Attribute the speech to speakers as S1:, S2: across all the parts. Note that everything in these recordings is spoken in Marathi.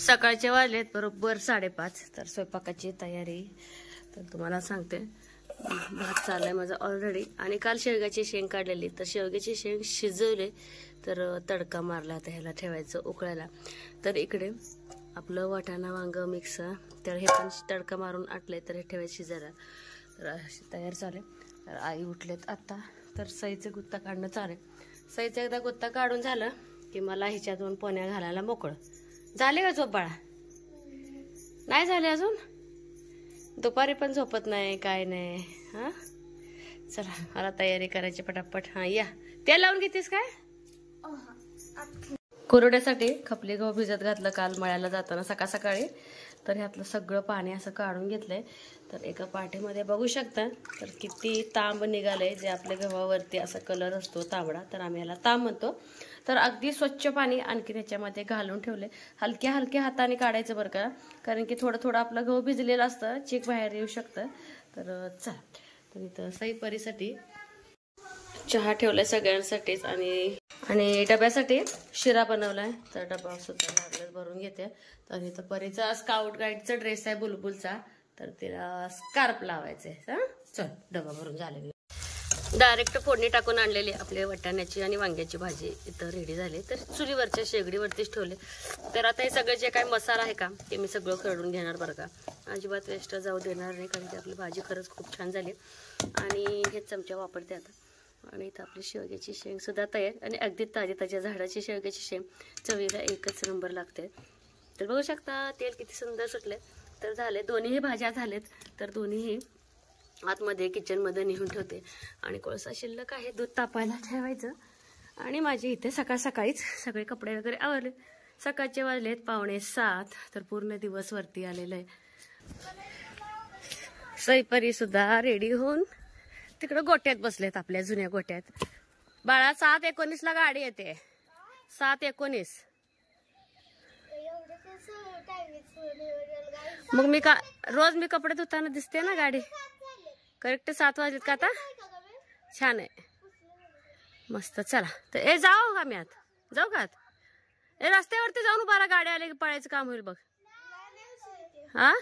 S1: सकाळचे वाजलेत बरोबर 5:30. तर स्वयंपाकाची तयारी तर तुम्हाला सांगते. भात चाललाय माझा ऑलरेडी. आणि काल शेवग्याची शेंग काढलेली, तर शेवग्याची शेंग शिजवले तर तडका मारला. आता ह्याला ठेवायचं उकळायला. तर इकडे आपलं वाटाणा वांग मिक्स, तर हे पण तडका मारून आटले, तर हे ठेवायचं शिजायला. तर तयार झाले. तर आई उठलेत आता. तर सईचं गुत्ता काढणं चालेल. सईचा एकदा गुत्ता काढून झालं की मला ह्याच्यातून पोण्या घालायला मोकळं. झाले का झोप बाळा? नाही झाले अजून? दुपारी पण झोपत नाही काय नाही. हा चला मला तयारी करायची पटापट. हा या तेल लावून घेतेस काय? कुरड्यासाठी खपली गहू भिजत घातलं काल मळ्याला जाताना सकाळ सकाळी. तर ह्यातलं सगळं पाणी असं काढून घेतलंय. तर एका पाठीमध्ये बघू शकता तर किती तांब निघालंय. जे आपल्या गव्हावरती असा कलर असतो तांबडा, तर आम्ही ह्याला तांब म्हणतो. तर अगदी स्वच्छ पाणी आणखी त्याच्यामध्ये घालून ठेवले. हलक्या हलक्या हाताने काढायचं बरं का, कारण की थोडं थोडं आपलं गहू भिजलेलं असतं, चीक बाहेर येऊ शकतं. तर चला. तर इथं सई परीसाठी चहा ठेवलाय सगळ्यांसाठीच. आणि डब्यासाठी शिरा बनवलाय. तर डबा सुद्धा लागलं भरून घेते. तर इथं परीचा स्काउट गाईडचा ड्रेस आहे बुलबुलचा, तर तिला स्कार्फ लावायचंय. चल डबा भरून झाले. डायरेक्ट फोडणी टाकून आणलेली आपल्या वाटाण्याची आणि वांग्याची भाजी इथं रेडी झाली. तर चुलीवरच्या शेगडीवरतीच ठेवले. तर आता हे सगळं जे काही मसाला आहे का ते मी सगळं खरडून घेणार बरं का. अजिबात वेस्ट जाऊ देणार नाही, कारण की आपली भाजी खरंच खूप छान झाली. आणि हे चमचा वापरते आता. आणि इथं आपली शेवग्याची शेंग सुद्धा तयार. आणि अगदी ताजी ताज्या झाडाची शेवग्याची शेंग चवीला एकच नंबर लागते. तर बघू शकता तेल किती सुंदर सुटले. तर झाले दोन्हीही भाज्या झालेत. तर दोन्हीही आतमध्ये किचनमध्ये नेऊन ठेवते. आणि कोळसा शिल्लक आहे, दूध तापायला ठेवायचं. आणि माझे इथे सकाळ सकाळीच सगळे कपडे वगैरे आवरले. सकाळचे वाजलेत 6:45. तर पूर्ण दिवस वरती आलेला आहे. सईपरी सुद्धा रेडी होऊन तिकडं गोट्यात बसलेत, आपल्या जुन्या गोट्यात. बाळा 7:19 गाडी येते. 7:19. मग मी का रोज मी कपडे धुताना दिसते ना गाडी. करेक्ट 7 वाजलेत का आता? छान आहे मस्त. चला तर ए जाऊ का मी आत? जाऊ का आत? ए रस्त्यावरती जाऊन बारा गाड्या आले की पळायचं काम होईल बघ. हा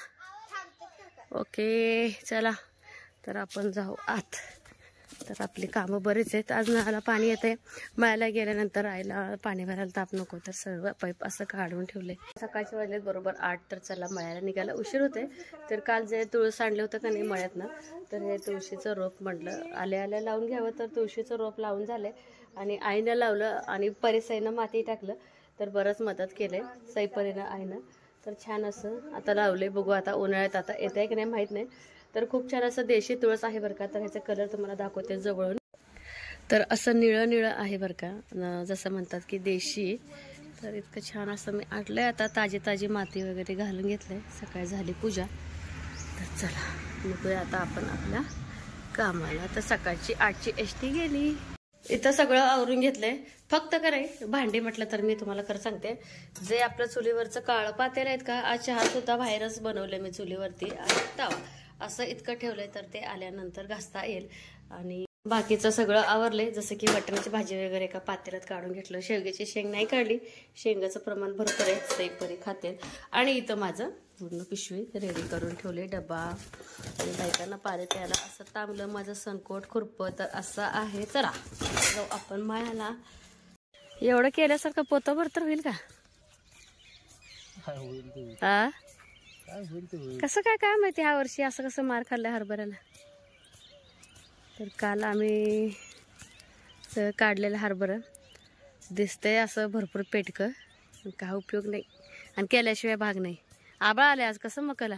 S1: ओके चला. तर आपण जाऊ आत. तर आपली कामं बरेच आहेत. आज नळाला पाणी येते. मळ्याला गेल्यानंतर आईला पाणी भरायला ताप नको, तर सर्व पाईप असं काढून ठेवले. सकाळचे वाजलेत बरोबर 8. तर चला मळ्याला निघायला उशीर होते. तर काल जे तुळस आणले होतं का नाही मळ्यातनं, तर हे तुळशीचं रोप म्हटलं आल्या आल्या लावून घ्यावं. तर तुळशीचं रोप लावून झाले. आणि आईनं लावलं आणि परिसाईनं माती टाकलं. तर बरंच मदत केले सईपरीनं आईनं. तर छान असं आता लावले. बघू आता उन्हाळ्यात आता येत आहे की नाही माहीत नाही. तर खूप छान असं देशी तुळस आहे बरं का. तर ह्याचा कलर तुम्हाला दाखवते जवळून. तर असं निळं निळं आहे बरं का, जसं म्हणतात की देशी. तर इतकं छान असं मी आटलंय. आता ताजी ताजी माती वगैरे घालून घेतलंय. सकाळी झाली पूजा. तर चला निघूया आता आपण आपल्या कामाला. तर सकाळची 8ची एसटी गेली. इथं सगळं आवरून घेतलंय. फक्त कराय भांडी म्हटलं तर मी तुम्हाला खरं सांगते, जे आपलं चुलीवरचं काळं पातेल आहेत का, आज चहा सुद्धा बाहेरच बनवलंय मी चुलीवरती. आणि ताव असं इतकं ठेवलंय तर ते आल्यानंतर घासता येईल. आणि बाकीचं सगळं आवरलंय. जसं की वाटाण्याची भाजी वगैरे एका पातेल्यात काढून घेतलं. शेवग्याची शेंग नाही काढली, शेंगाचं प्रमाण भरपूर आहे, सईपरी खाते. आणि इथं माझं पूर्ण पिशवी रेडी करून ठेवले, डबा. आणि बायकांना पाणी प्यायला असं तांबलं माझं सनकोट खुरपं. तर असं आहे. चला जाऊ आपण मळ्याला. एवढं केल्यासारखं पोतभर तर होईल का? हा कसं काय माहिती ह्या वर्षी असं कसं मार खाल्लाय हरभऱ्याला. तर काल आम्ही काढलेलं हरभरं दिसतंय असं भरपूर पेटकं, काय उपयोग नाही. आणि केल्याशिवाय भाग नाही. आबा आले आज कसं मकला.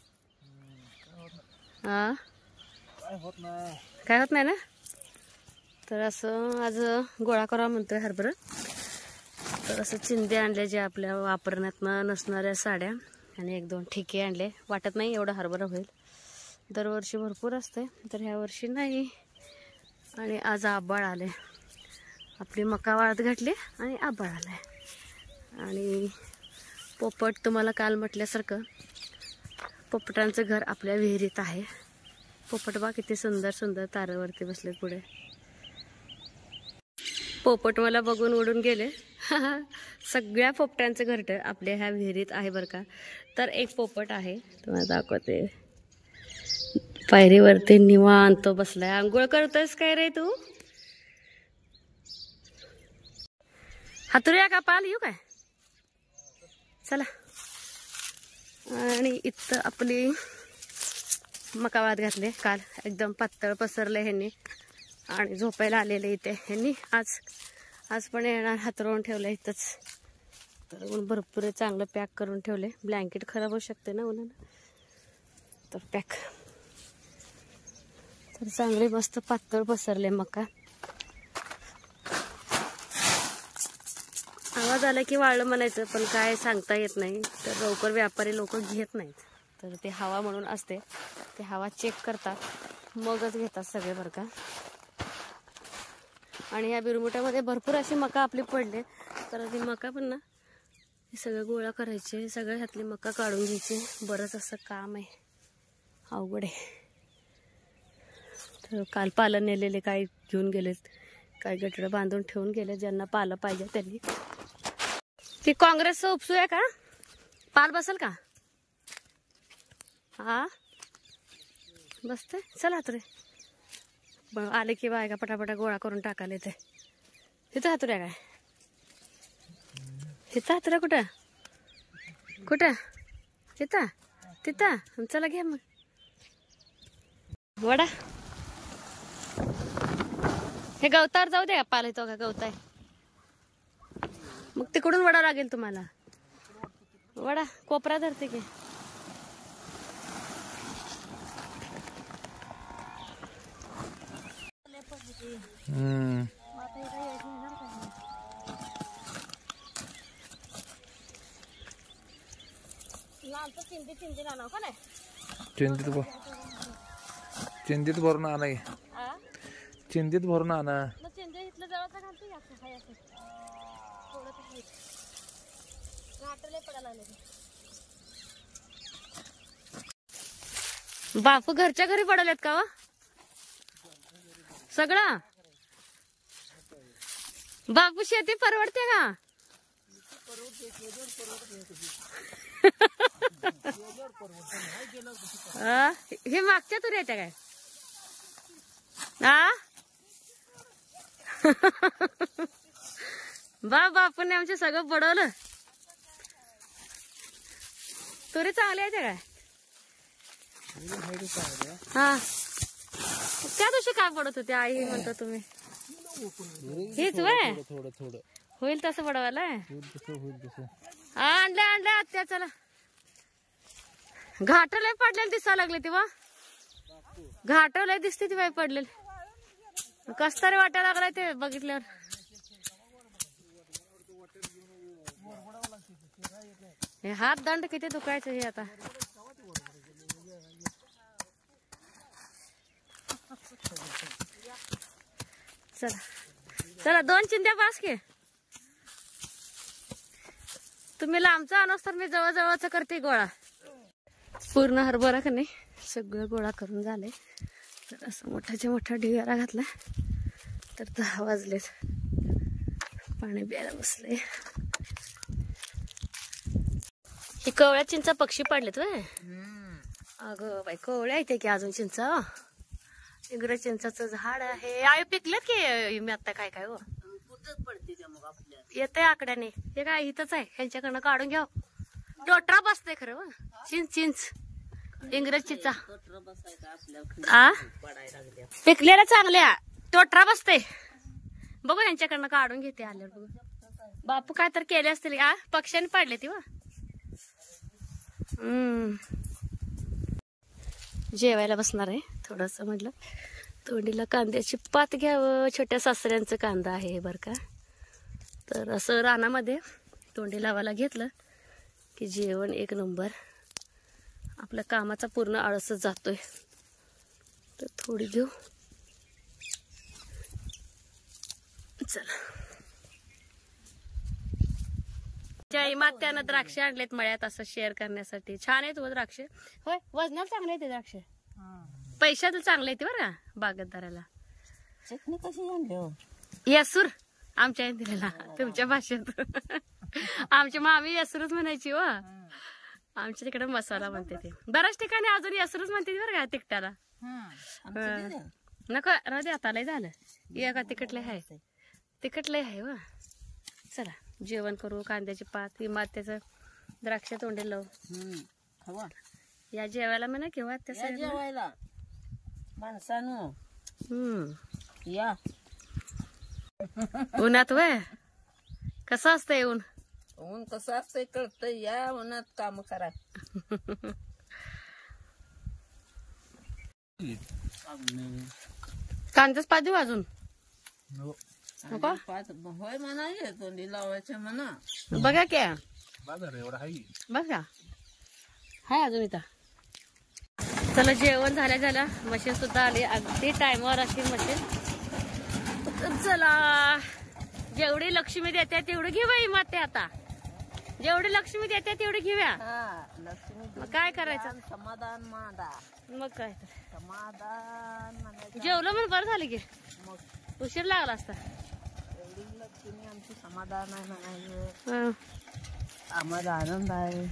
S1: हा काय होत नाही ना. तर असं आज गोळा करा म्हणतोय हरभरं. तर असं चिंदे आणले, जे आपल्या वापरण्यात नसणाऱ्या साड्या. आणि 1-2 ठिके आणले. वाटत नाही एवढं हरभरा होईल. दरवर्षी भरपूर असते, तर ह्या वर्षी नाही. आणि आज आबाळ आले. आपली मका वाळत घातली आणि आबाळ आलाय. आणि पोपट तुम्हाला काल म्हटल्यासारखं पोपटांचं घर आपल्या विहिरीत आहे. पोपट बा किती सुंदर सुंदर तारावरती बसले पुढे. पोपट मला बघून उडून गेले. सगळ्या पोपट्यांचं घरटं आपल्या ह्या विहिरीत आहे बरं का. तर एक पोपट आहे, तुम्हाला दाखवते. पायरीवरती निवांत बसलाय. आंघोळ करतोयस काय रे तू? हातुर्या का पाल येऊ काय? चला. आणि इथं आपली मका वाद घातले काल, एकदम पातळ पसरले ह्यांनी आणि झोपायला आलेले इथे ह्यांनी. आज पण येणार, हातरवून ठेवलं इथंच. तर ऊन भरपूर आहे, चांगलं पॅक करून ठेवले. ब्लँकेट खराब होऊ शकते ना उन्हानं, तर पॅक. तर चांगले मस्त पातळ पसरले मका. आवाज आला की वाळलं म्हणायचं, पण काय सांगता येत नाही. तर लवकर व्यापारी लोक घेत नाहीत. तर ते हवा म्हणून असते, ते हवा चेक करतात मगच घेतात सगळे बरं का. आणि ह्या बिरमुट्यामध्ये भरपूर अशी मका आपली पडले. तर ती मका पण ना हे सगळं गोळा करायचे, सगळ्या ह्यातली मका काढून घ्यायचे. बरंच असं काम आहे, अवघड आहे. तर काल पालं नेलेले काय घेऊन गेलेत, काय गटरं बांधून ठेवून गेले. ज्यांना पालं पाहिजे त्यांनी. ती काँग्रेसचं उपसू आहे का? पाल बसेल का? हा बसते. चला हातुरे आले की बायका पटापटा गोळा करून टाकाले. ते तिथं हातुऱ्या काय? तिथं हातुऱ्या कुठं कुठं? तिथं तिथं. चला घ्या मग वडा. हे गवतावर जाऊ दे. पाल येतो का गवत आहे? मग तिकडून वडा लागेल तुम्हाला. वडा कोपरा धरते की.
S2: चिंतीत भरून आणा, चिंतीत भरून आणा.
S1: बापू घरच्या घरी पडलेत का? सगळं बापू शेती परवडते का? हे मागच्या तुरी येत्या काय? बापूने आमचे सगळं पडवलं. तुरी चांगली येते काय? हा त्या दिवशी काय पडत होते आई म्हणता तुम्ही? हेच वय
S2: थोडं थोडं
S1: होईल तसं पडवायला. आणले आत्या. चला घाटले पडलेले दिसायला लागले तेव्हा. घाटले दिसते ती बाई पडलेले. कस तरी वाटायला लागलाय ते बघितल्यावर. हे हात दंड किती दुखायचं हे आता. चला चला 2 चिंध्या बास की. तुम्ही लांबचा आणस तर मी जवळजवळच करते गोळा. पूर्ण हरभरा का नाही सगळं गोळा करून झाले. तर असं मोठाच्या मोठा ढिगारा घातला. तर 10 वाजलेत. पाणी प्यायला बसले. ही कवळ्या चिंचा पक्षी पडलेत वय. अगं बाई कवळ्या येते की अजून चिंचा. इंग्रज चिंचाचं झाड आहे. आई पिकलेत की मी आता काय काय हो येते आकड्याने. हे काय इथंच आहे, ह्यांच्याकडनं काढून घ्या. टोटरा बसते खरं. चिंच इंग्रज चिंचा पिकलेल्या चांगल्या. टोटरा बसते बघू. ह्यांच्याकडनं काढून घेते आल्यावर बघू. बापू काय तर केले असतील. पक्ष्याने पाडले ती वा. जेवायला बसणार आहे. थोडस म्हटलं तोंडीला कांद्याची पात घ्यावं. छोट्या सासऱ्यांचं कांदा आहे बरं का. तर असं रानामध्ये तोंडी लावायला घेतलं की जेवण एक नंबर. आपल्या कामाचा पूर्ण आळसच जातोय. तर थोडी घेऊ. चला त्यानं द्राक्ष आणलेत मळ्यात असं शेअर करण्यासाठी. छान आहेत व द्राक्ष. होय वजनाला चांगले आहेत द्राक्ष. पैशाला चांगले आहेत बरं का बागतदाराला.
S3: चटणी कशी आणली हो?
S1: येसूर आमच्या इंदिरेला तुमच्या भाषेत. आमची मामी यसरूच म्हणायची व आमच्या तिकडे मसाला म्हणते ते. बऱ्याच ठिकाणी अजून यसरूच म्हणते बरं का तिकटाला. नको राहू दे आता लय झालं. ये का तिकटले आहे तिकटले आहे व. चला जेवण करू. कांद्याची पात मात्याचं द्राक्ष तोंडी लावू. या जेवायला म्हणा किंवा त्या
S3: जेवायला माणसानो या.
S1: उन्हात वय कसं असतंय ऊन.
S3: ऊन कसं असतंय कळतंय. या उन्हात काम करा.
S1: कांद्याच पात देऊ अजून नको.
S3: होय म्हणा ये तोंडी लावायच्या म्हणा.
S1: बघा क्या
S2: बाजार एवढा आहे.
S1: बघा हाय अजून इथं. चला जेवण झाल्या मशीन सुद्धा आली अगदी टाइमवर अशी मशीन. चला जेवढी लक्ष्मी देते तेवढं घेऊया माते. आता जेवढी लक्ष्मी देते तेवढी घेऊया.
S3: लक्ष्मी
S1: मग काय करायचं.
S3: समाधान मांडा.
S1: मग काय
S3: समाधान म्हणायचं.
S1: जेवलं म्हणून बरं झालं की.
S3: मग
S1: उशीर लागला असता.
S3: एवढी लक्ष्मी आमची समाधान आहे म्हणायचं. आम्हाला आनंद आहे.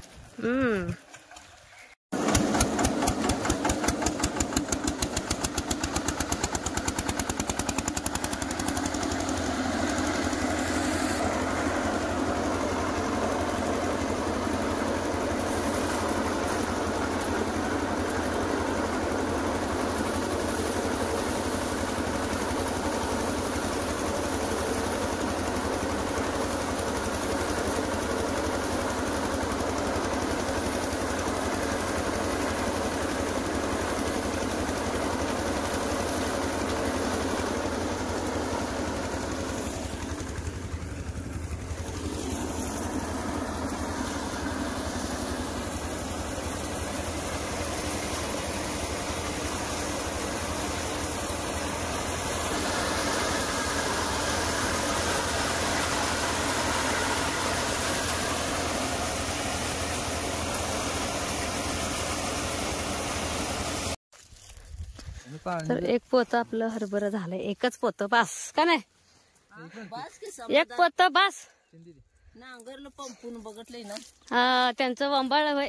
S1: तर एक पोत आपलं हरभरा झालंय. एकच पोत बास का नाही. एक पोत बास.
S3: नांगरलं पंपून बघितलंय ना.
S1: हा त्यांचं वंबाळ होय.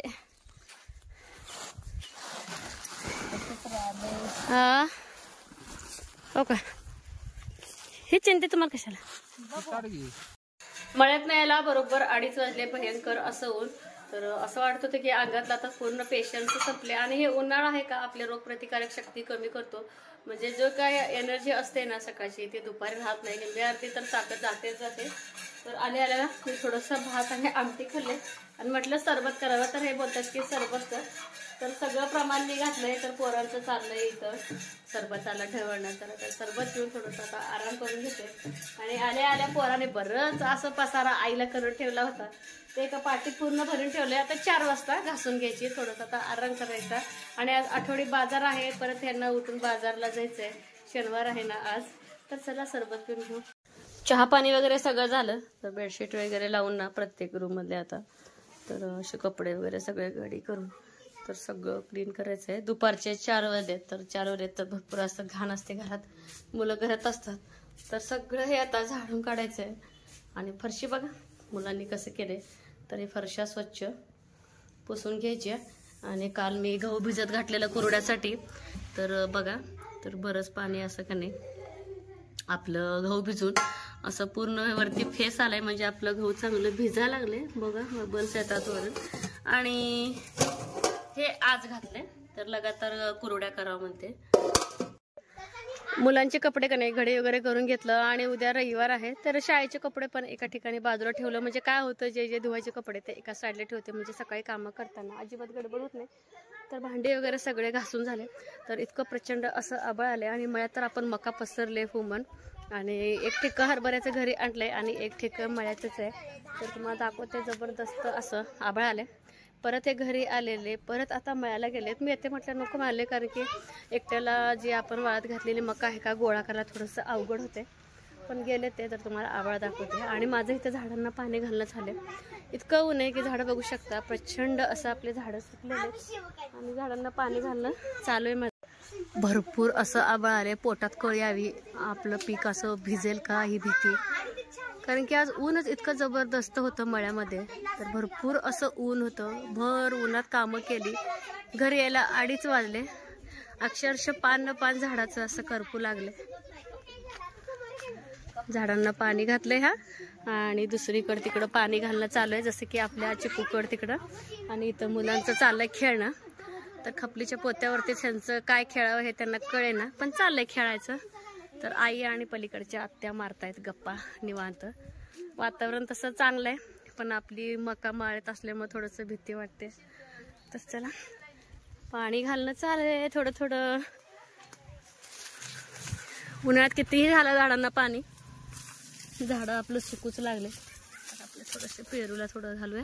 S1: हा हो का. ही चिंता तुम्हाला कशाला. मळ्यात नाही यायला बरोबर 2:30 वाजले. भयंकर असं ऊन. तर असं वाटत होतं की अंगातला आता पूर्ण पेशन्स संपले. आणि हे उन्हाळा आहे का आपली रोगप्रतिकारक शक्ती कमी करतो. म्हणजे जो काय एनर्जी असते ना सकाळची ती दुपारी राहत नाही. निम्म्या अर्धी तर ताकद जाते. तर आल्या मी थोडंसं भात आणि आमटी खाल्ले आणि म्हटलं सरबत करावं. तर हे बोलतात की सरबत तर सगळं प्रमाण मी घातलंय. तर पोरांचं चाललंय इथं सरबताला ढवळण्याचं. तर सरबत घेऊन थोडंसं आता आराम करून घेते. आणि आल्या पोराने बरंच असं पसारा आईला करून ठेवला होता. ते एका पाटीत पूर्ण भरून ठेवले. आता 4 वाजता घासून घ्यायची. थोडंसं आता आराम करायचा. आणि आज आठवडी बाजार आहे. परत यांना उठून बाजारला जायचंय. शनिवार आहे ना आज. तर चला सरबत पिऊन घेऊ. चहा पाणी वगैरे सगळं झालं. तर बेडशीट वगैरे लावून ना प्रत्येक रूम मध्ये आता तर असे कपडे वगैरे सगळे घडी करून तर सगळं क्लीन करायचं आहे. दुपारचे 4 वाजले. तर 4 वाजले तर भरपूर असं घाण असते घरात. मुलं घरात असतात. तर सगळं हे आता झाडून काढायचं आहे. आणि फरशी बघा मुलांनी कसं केले. तर हे फरशा स्वच्छ पुसून घ्यायच्या. आणि काल मी गहू भिजत घातलेलं कुरड्यासाठी. तर बघा तर बरंच पाणी असं का नाही आपलं गहू भिजून असं पूर्ण वरती फेस आलाय. म्हणजे आपलं गहू चांगलं भिजायला लागले. बघा बबल्स येतात वरून. आणि हे आज घातले. तर लगातार कुरड्या करावं म्हणते. मुलांचे कपडे का नाही घडी वगैरे करून घेतलं. आणि उद्या रविवार आहे. तर शाळेचे कपडे पण एका ठिकाणी बाजूला ठेवलं. म्हणजे काय होतं जे धुवायचे कपडे ते एका साईडला ठेवते. म्हणजे सकाळी कामं करताना अजिबात गडबड होत नाही. तर भांडे वगैरे सगळे घासून झाले. तर इतकं प्रचंड असं आभाळ आले. आणि मळ्यात तर आपण मका पसरले फुमन. आणि एक ठिक्का हरभऱ्याचं घरी आणलंय आणि एक ठिक्का मळ्याचंच आहे. तर तुम्हाला दाखवते जबरदस्त असं आभाळ आले. परत हे घरी आलेले. परत आता मळ्याला गेलेत. मी येते म्हटलं नको मारले. कारण की एकट्याला जी आपण वाळत घातलेली मका आहे का गोळा करायला थोडंसं अवघड होते. पण गेले ते. तर तुम्हाला आभाळ दाखवते. आणि माझं इथं झाडांना पाणी घालणं झाले. इतकं ऊन आहे की झाडं बघू शकता प्रचंड असं आपले झाडं सुकलेले. आणि झाडांना पाणी घालणं चालू आहे. भरपूर असं आभाळ आले. पोटात कळ यावी आपलं पीक असं भिजेल का ही भीती. कारण की आज ऊनच इतकं जबरदस्त होतं मळ्यामध्ये. तर भरपूर असं ऊन होतं. भर उन्हात कामं केली. घरी यायला 2:30 वाजले. अक्षरशः पान न पान झाडाचं असं करपू लागले. झाडांना पाणी घातलंय हा, आणि दुसरीकडे तिकडं पाणी घालणं चालू आहे, जसं की आपल्या चिकूकड तिकडं. आणि इथं मुलांचं चाललंय खेळणं. तर खपलीच्या पोत्यावरतीच ह्यांचं काय खेळावं हे त्यांना कळेना, पण चाललंय खेळायचं. तर आई आणि पलीकडच्या आत्या मारतायत गप्पा निवांत. वातावरण तसं चांगलं आहे, पण आपली मका माळ्यात असल्यामुळे थोडंसं भीती वाटते. तर चला पाणी घालणं चाललंय थोडं थोडं. उन्हाळ्यात कितीही झालं झाडांना पाणी, झाडं आपलं सुकूच लागले. तर आपलं थोडंसं पेरूला थोडं घालूया.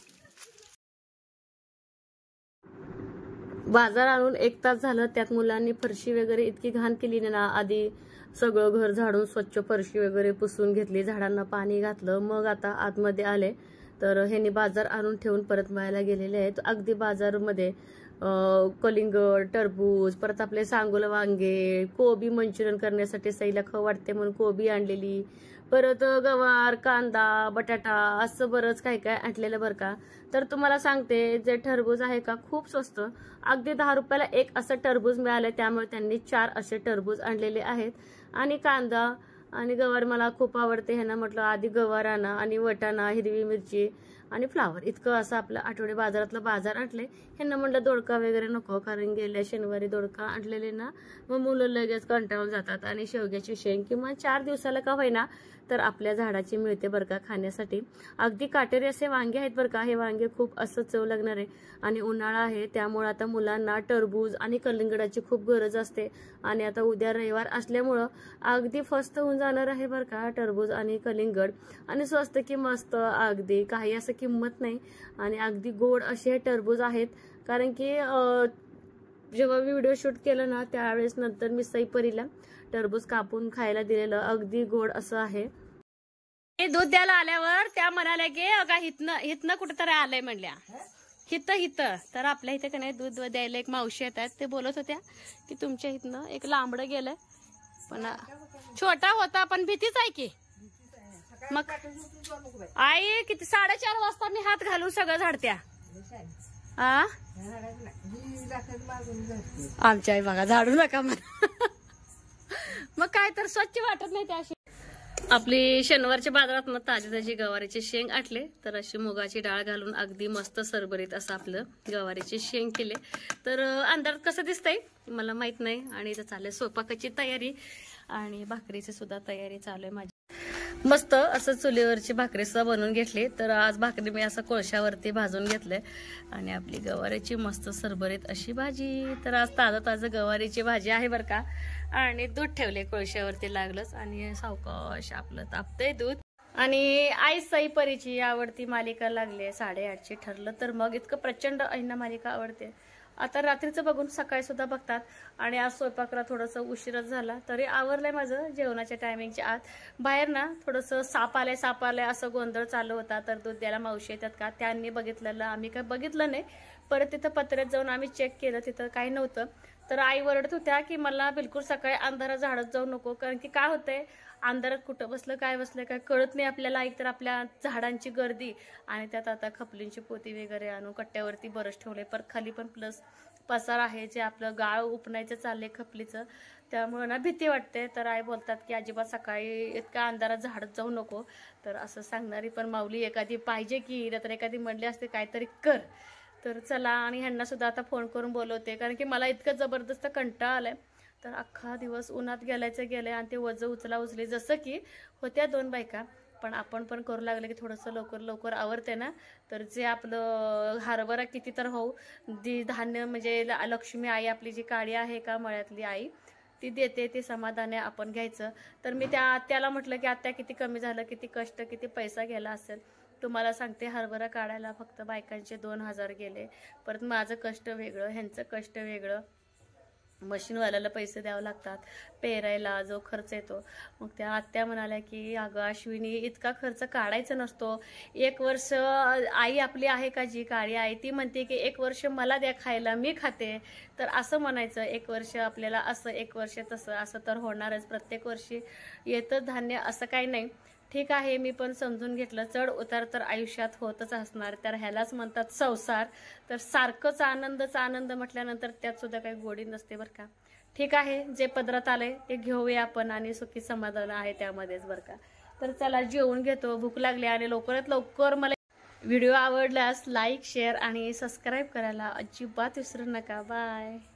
S1: बाजार आणून 1 तास झालं. त्यात मुलांनी फरशी वगैरे इतकी घाण केली ना. आधी सगळं घर झाडून स्वच्छ फरशी वगैरे पुसून घेतली, झाडांना पाणी घातलं, मग आता आतमध्ये आले. तर ह्यांनी बाजार आणून ठेवून परत मळ्याला गेलेले आहेत. अगदी बाजारमध्ये कलिंगड, टरबूज, परत आपले सांगोला वांगे, कोबी मंचुरियन करण्यासाठी सईला खाऊ वाटते म्हणून कोबी आणलेली, परत गवार, कांदा, बटाटा असं बरंच काय काय आणलेलं बरं का. तर तुम्हाला सांगते, जे टरबूज आहे का खूप स्वस्त, अगदी 10 रुपयाला एक असं टरबूज मिळालं. त्यामुळे त्यांनी 4 असे टरबूज आणलेले आहेत. आणि कांदा आणि गवार मला खूप आवडते. ह्यांना म्हटलं आधी गवार आणा, आणि वटाणा, हिरवी मिरची आणि फ्लावर, इतकं असं आपलं आठवडे बाजारातलं बाजार आणले. ह्यांना म्हटलं दोडका वगैरे नको, कारण गेल्या शनिवारी दोडका आणलेले ना, मग मुलं लगेच कंटाळून जातात. आणि शेवग्याची शेंग किंवा 4 दिवसाला का होईना तर आपल्या झाडाची मिळते बरं का खाण्यासाठी. अगदी काटेरी असे वांगे आहेत बरं का. हे वांगे खूप असं चव लागणार आहे. आणि उन्हाळा आहे त्यामुळे आता मुलांना टरबूज आणि कलिंगडाची खूप गरज असते. आणि आता उद्या रविवार असल्यामुळं अगदी स्वस्त होऊन जाणार आहे बरं का टरबूज आणि कलिंगड. आणि स्वस्त की मस्त, अगदी काही असं किंमत नाही. आणि अगदी गोड असे हे टरबूज आहेत. कारण की जेव्हा व्हिडिओ शूट केलं ना त्यावेळेस नंतर मी सईपरीला टरबूज कापून खायला दिलेलं, अगदी गोड असं आहे. दूध द्यायला आल्यावर त्या म्हणाल्या की अगा हितनं कुठेतरी आलंय म्हणल्या, हिथं. तर आपल्या इथे का नाही दूध द्यायला एक मावशी येतात. ते बोलत होत्या की तुमच्या इथनं एक लांबडं गेलंय, पण छोटा होता पण भीतीच आहे की. मग आई किती 4:30 वाजता मी हात घालून सगळं झाडत्या. आमच्या आई बघा झाडू नका म्हणा. मग काय तर स्वच्छ वाटत नाही त्या. आपली शनिवारच्या बाजारात मग ताजी ताजी गवारीची शेंग आटले. तर अशी मुगाची डाळ घालून अगदी मस्त सरभरीत असं आपलं गवारीची शेंग केले. तर अंधारात कसं दिसतंय मला माहित नाही. आणि इथं चालू आहे स्वयंपाकाची तयारी, आणि भाकरीची सुद्धा तयारी चालू आहे माझी. मस्त असं चुलीवरची भाकरी सुद्धा बनवून घेतली. तर आज भाकरी मी असं कोळशावरती भाजून घेतले. आणि आपली गवारीची मस्त सरभरीत अशी भाजी. तर आज ताजं गवारीची भाजी आहे बरं का. आणि दूध ठेवले कोळशावरती लागलंच, आणि सावकाश आपलं तापतंय दूध. आणि आई सईपरीची आवडती मालिका लागली आहे 8:30ची. ठरलं तर मग इतकं प्रचंड ऐना मालिका आवडते. आता रात्रीचं बघून सकाळी सुद्धा बघतात. आणि आज स्वयंपाकला थोडंसं उशीरच झाला, तरी आवरलंय माझं जेवणाच्या टायमिंगच्या आत. बाहेर ना थोडंसं साप आलंय असं गोंधळ चालू होता. तर दूध द्यायला मावशी येतात का, त्यांनी बघितलेलं, आम्ही काय बघितलं नाही. परत तिथं पत्र्यात जाऊन आम्ही चेक केलं, तिथं काही नव्हतं. तर आई ओरडत होत्या की मला बिलकुल सकाळी अंधारात झाडत जाऊ नको, कारण की काय होतंय अंधारात कुठं बसलं काय कळत नाही आपल्याला. एक तर आपल्या झाडांची गर्दी, आणि त्यात आता खपलींची पोती वगैरे आणून कट्ट्यावरती बरंच ठेवले. पर खाली पण प्लस पसार आहे, जे आपलं गाळ उपणायचं चाललंय खपलीचं, त्यामुळे ना भीती वाटते. तर आई बोलतात की अजिबात सकाळी इतका अंधारात झाडत जाऊ नको. तर असं सांगणारी पण माऊली एखादी पाहिजे की, तर एखादी म्हणली असते काहीतरी कर. तर चला, आणि ह्यांना सुद्धा आता फोन करून बोलवते, कारण की मला इतकं जबरदस्त कंटाळा आलाय. तर अख्खा दिवस उन्हात गेलंय, आणि ते वजं उचला जसं की होत्या 2 बायका, पण आपण पण करू लागले की थोडंसं लवकर आवरते ना. तर जे आपलं हरभरा किती तर होऊ जी धान्य, म्हणजे लक्ष्मी आई आपली जी काळी आहे का मळ्यातली आई, ती देते, ते समाधान आहे आपण घ्यायचं. तर मी त्या आत्याला म्हटलं की आत्या किती कमी झालं, किती कष्ट, किती पैसा गेला असेल. तुम्हाला सांगते, हरभरा काढायला फक्त बायकांचे 2000 गेले. परत माझं कष्ट वेगळं, ह्यांचं कष्ट वेगळं, मशीनवाल्याला पैसे द्यावे लागतात, पेरायला जो खर्च येतो. मग त्या आत्या म्हणाल्या की अगं अश्विनी, इतका खर्च काढायचा नसतो. 1 वर्ष आई आपली आहे का जी काळी आई, ती म्हणते की 1 वर्ष मला द्या खायला, मी खाते. तर असं म्हणायचं, 1 वर्ष आपल्याला असं, 1 वर्ष तसं, असं तर होणारच. प्रत्येक वर्षी येतं धान्य असं काही नाही. ठीक आहे, मी पण समजून घेतलं. चढ उतार तर आयुष्यात होतच असणार, तर ह्यालाच म्हणतात संसार. तर सारखंच आनंदच आनंद म्हटल्यानंतर त्यात सुद्धा काही गोडी नसते बरं का. ठीक आहे, जे पदरात आलंय ते घेऊया आपण आणि सुखी समाधान आहे त्यामध्येच बरं का. तर चला जेवून घेतो, भूक लागली. आणि लवकरात लवकर मला व्हिडिओ आवडल्यास लाईक, शेअर आणि सबस्क्राईब करायला अजिबात विसरू नका. बाय.